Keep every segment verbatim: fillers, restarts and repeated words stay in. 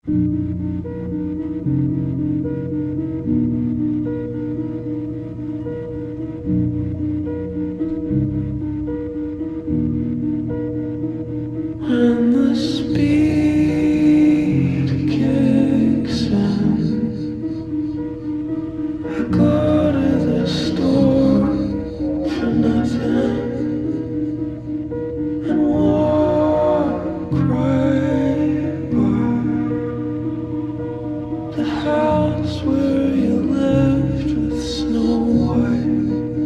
When the speed kicks in, I go to the store for nothing and walk right by the house where you lived with Snow White.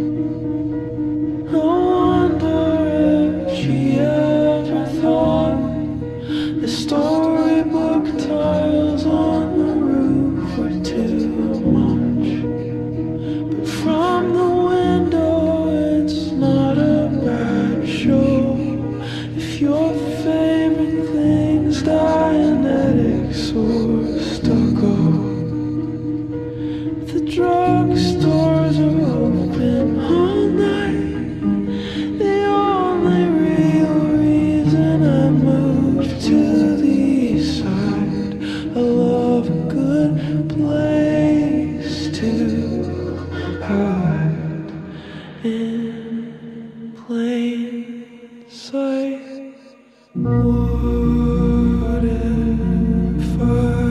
No wonder if she ever thought the storybook tiles on the roof were too much. But from the window it's not a bad show. If your favorite thing's Dianetics or stucco, the drugstores are open all night. The only real reason I moved to the east side, I love a good place to hide in plain sight. What if I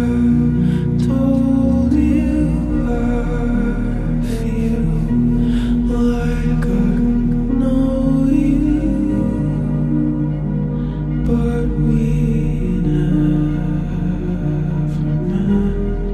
told you I feel like I know you, but we never met?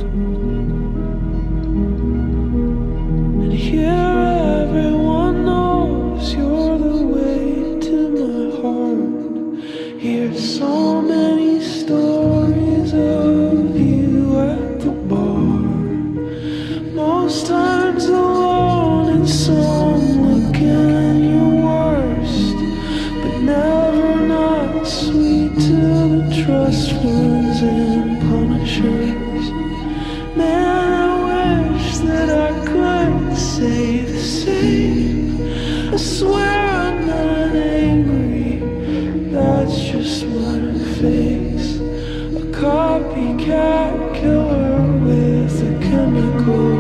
And here everyone knows you're the way to my heart. Here's so many stories of you at the bar, most times alone and some looking your worst, but never not sweet to the trust funds and punishers. Man, I wish that I could say the same. I swear I'm not angry, that's just my face. A copycat killer with a chemical